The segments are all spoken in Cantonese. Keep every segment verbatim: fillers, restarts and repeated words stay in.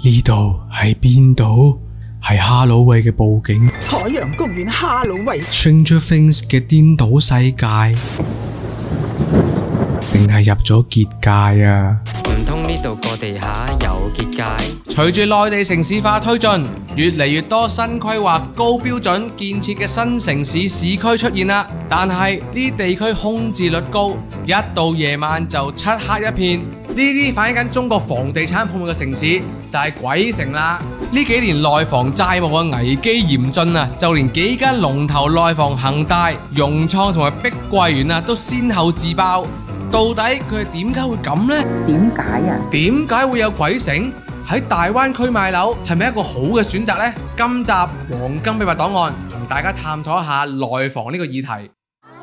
呢度喺邊度？係哈魯喂嘅佈景， 海洋公園哈魯喂 Stranger Things 嘅顛倒世界，定係入咗結界啊？ 唔通呢度個地下有結界？ 隨住內地城市化推進，越嚟越多新規劃、高標準建設嘅新城市市區出現啦。但係呢啲地區空置率高，一到夜晚就漆黑一片。呢啲反映緊中國房地產泡沫嘅城市就係鬼城啦。呢幾年內房債務嘅危機嚴峻啊，就連幾間龍頭內房恒大、融創同埋碧桂園啊都先後自爆。到底佢哋點解會咁呢？ 點解啊？ 點解會有鬼城？喺大灣區買樓係咪一個好嘅選擇呢？今集黃金秘密檔案同大家探討一下內房呢個議題。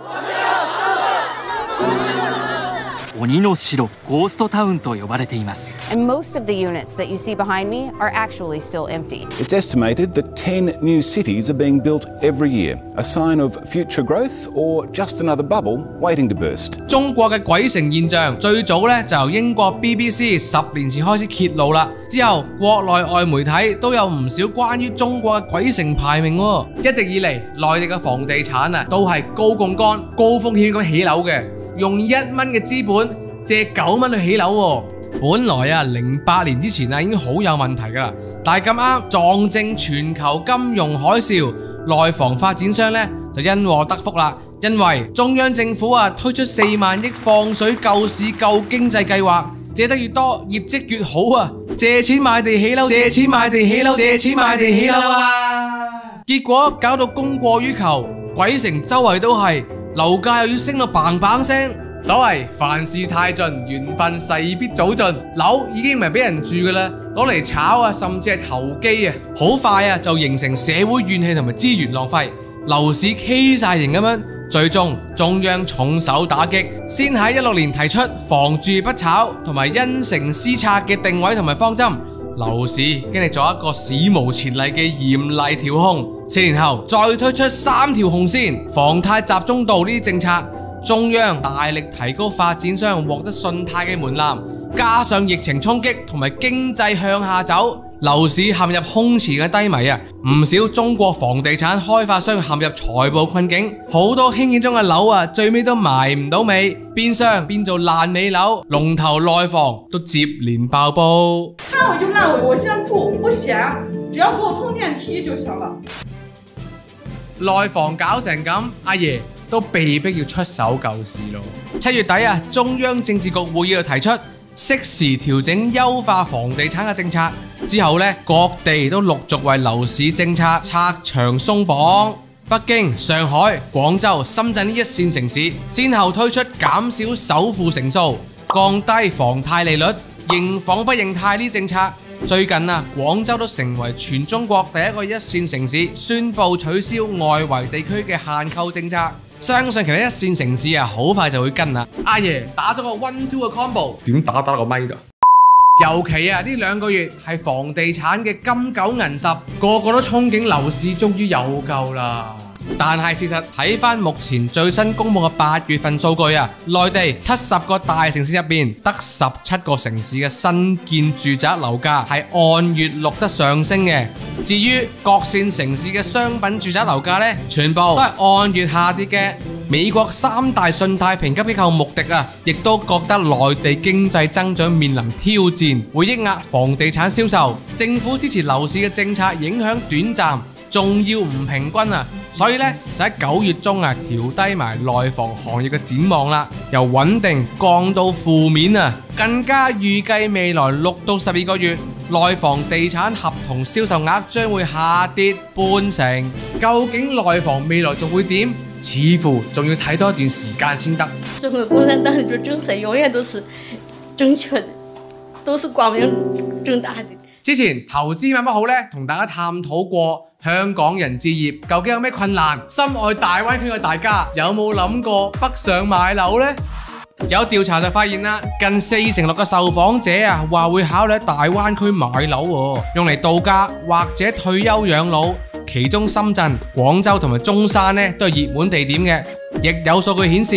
鬼の城、ゴーストタウンと呼ばれています。 And most of the units that you see behind me are actually still empty. It's estimated that ten new cities are being built every year, a sign of future growth or just another bubble waiting to burst. 中國嘅鬼城現象最早咧就由英國 B B C 十年前開始揭露啦，之後國內外媒體都有唔少關於中國嘅鬼城排名喎。一直以嚟，內地嘅房地產啊都係高槓桿、高風險咁起樓嘅。用一蚊嘅資本借九蚊去起樓喎，本來啊零八年之前啊已經好有問題㗎啦，但係咁啱撞正全球金融海嘯，內房發展商呢就因禍得福啦，因為中央政府啊推出四萬億放水救市救經濟計劃，借得越多業績越好啊，借錢買地起樓，借錢買地起樓，借錢買地起樓啊，結果搞到供過於求，鬼城周圍都係。樓價又要升到砰砰聲，所謂凡事太盡，緣分勢必早盡。樓已經唔係俾人住㗎啦，攞嚟炒啊，甚至係投機啊，好快啊就形成社會怨氣同埋資源浪費，樓市 K 晒型咁樣。最終中央重手打擊，先喺一六年提出房住不炒同埋因城施策嘅定位同埋方針。樓市經歷咗一個史無前例嘅嚴厲調控，四年後再推出三條紅線、房貸集中度呢啲政策，中央大力提高發展商獲得信貸嘅門檻，加上疫情衝擊同埋經濟向下走，樓市陷入空前嘅低迷啊！唔少中國房地產開發商陷入財務困境，好多興建中嘅樓啊，最尾都埋唔到尾，變相變做爛尾樓，龍頭內房都接連爆煲。 爛尾就爛尾，我想住不嫌，只要給我通電梯就行了。 內房搞成咁，阿爺都被迫要出手救市咯。七月底啊，中央政治局會議又提出適時調整優化房地產嘅政策，之後呢，各地都陸續為樓市政策拆牆鬆綁。北京、上海、廣州、深圳呢一線城市，先後推出減少首付成數、降低房貸利率、認房不認貸呢政策。最近啊，廣州都成為全中國第一個一線城市宣布取消外圍地區嘅限購政策。相信其他一線城市啊，好快就會跟啦。阿爺打咗個 one two 嘅 combo， 點打打個咪度？尤其啊，呢兩個月係房地產嘅金九銀十，個個都憧憬樓市終於有救啦。但係事實睇翻目前最新公布嘅八月份數據啊，內地七十個大城市入邊，得十七個城市嘅新建住宅樓價係按月錄得上升嘅。至於各線城市嘅商品住宅樓價呢，全部都係按月下跌嘅。美國三大信貸評級機構穆迪啊，亦都覺得內地經濟增長面臨挑戰，會抑壓房地產銷售。政府支持樓市嘅政策影響短暫，仲要唔平均啊！所以咧就喺九月中啊調低埋內房行業嘅展望啦，由穩定降到負面啊，更加預計未來六到十二個月內房地產合同銷售額將會下跌半成。究竟內房未來仲會點？似乎仲要睇多一段時間先得。 中國共產黨呢種政策永遠都是正確的，都是光明正大的。 之前投資買乜好呢？同大家探討過香港人置業究竟有咩困難？深愛大灣區嘅大家有冇諗過北上買樓呢？有調查就發現啦，近四成六嘅受訪者啊話會考慮喺大灣區買樓喎，用嚟度假或者退休養老。其中深圳、廣州同埋中山呢都係熱門地點嘅。亦有數據顯示，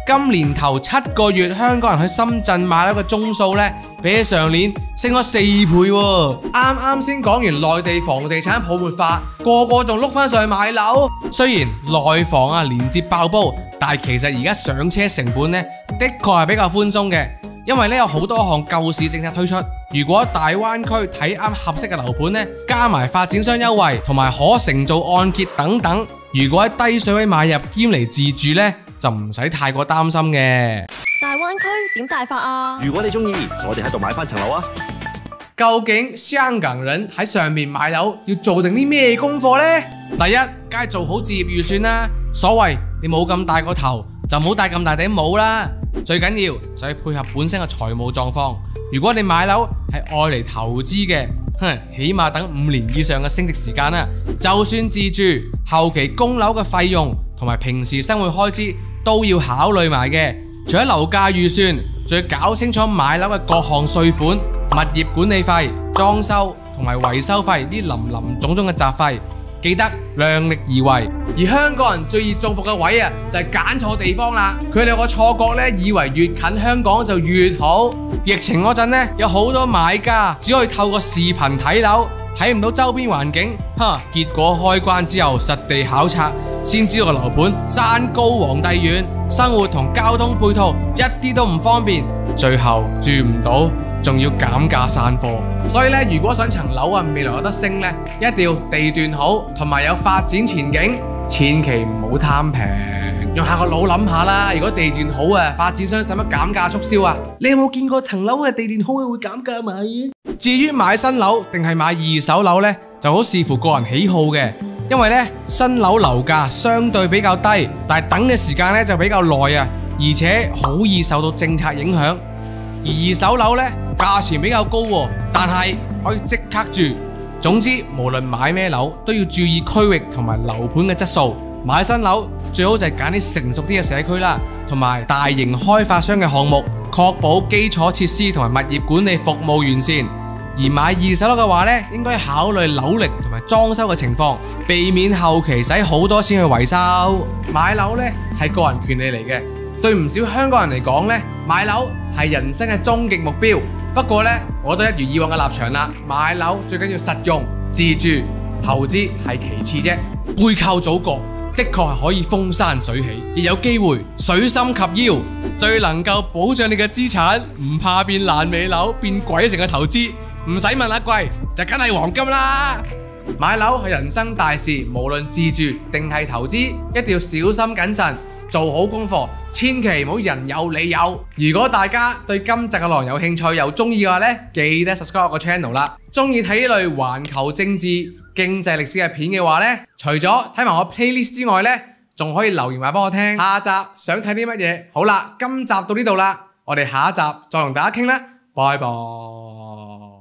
今年頭七個月香港人去深圳買樓嘅宗數呢，比起上年升咗四倍喎。啱啱先講完內地房地產泡沫化，個個仲碌翻上去買樓。雖然內房啊連接爆煲，但係其實而家上車成本呢，的確係比較寬鬆嘅。因為咧有好多項救市政策推出，如果大灣區睇啱合適嘅樓盤呢，加埋發展商優惠同埋可承造按揭等等，如果喺低水位買入兼嚟自住呢，就唔使太過擔心嘅。 大灣區點大法啊？ 如果你中意，我哋喺度買翻層樓啊！ 究竟香港人喺上面買樓要做定啲咩功課呢？第一，梗係做好置業預算啦。所謂你冇咁大個頭，就唔好戴咁大頂帽啦。最緊要就係配合本身嘅財務狀況。如果你買樓係愛嚟投資嘅，哼，起碼等五年以上嘅升值時間啦。就算自住，後期供樓嘅費用同埋平時生活開支都要考慮埋嘅。除咗樓價預算，仲要搞清楚買樓嘅各項稅款、物業管理費、裝修同埋維修費呢林林總總嘅雜費。記得量力而為，而香港人最易中伏嘅位啊，就係揀錯地方啦。佢哋有個錯覺咧，以為越近香港就越好。疫情嗰陣咧，有好多買家只可以透過視頻睇樓，睇唔到周邊環境，哈！結果開關之後實地考察，先知道個樓盤山高皇帝遠，生活同交通配套一啲都唔方便，最後住唔到，仲要減價散貨。所以咧，如果想層樓啊未來有得升咧，一定要地段好，同埋有發展前景，千祈唔好貪平。用下個腦諗下啦，如果地段好啊，發展商使乜減價促銷啊？你有冇見過層樓嘅地段好會減價買嘅？至於買新樓定係買二手樓呢，就好視乎個人喜好嘅。因為呢，新樓樓價相對比較低，但係等嘅時間呢就比較耐啊，而且好易受到政策影響。而二手樓呢，價錢比較高喎，但係可以即刻住。總之，無論買咩樓都要注意區域同埋樓盤嘅質素。買新樓最好就係揀啲成熟啲嘅社區啦，同埋大型開發商嘅項目，確保基礎設施同埋物業管理服務完善。而買二手樓嘅話呢，應該考慮樓齡同埋裝修嘅情況，避免後期使好多錢去維修。買樓呢係個人權利嚟嘅，對唔少香港人嚟講呢，買樓係人生嘅終極目標。不過呢，我都一如以往嘅立場啦，買樓最緊要實用，自住投資係其次啫。背靠祖國的確係可以風生水起，亦有機會水深及腰，最能夠保障你嘅資產，唔怕變爛尾樓，變鬼城嘅投資。唔使問阿貴，就梗係黃金啦！買樓係人生大事，無論自住定係投資，一定要小心謹慎，做好功課，千祈唔好人有你有。如果大家對今集嘅內容有興趣又中意嘅話呢，記得 subscribe 我個 channel 啦。中意睇呢類環球政治、經濟歷史嘅片嘅話呢，除咗睇埋我 playlist 之外呢，仲可以留言話俾我聽，下集想睇啲乜嘢？好啦，今集到呢度啦，我哋下一集再同大家傾啦，拜拜。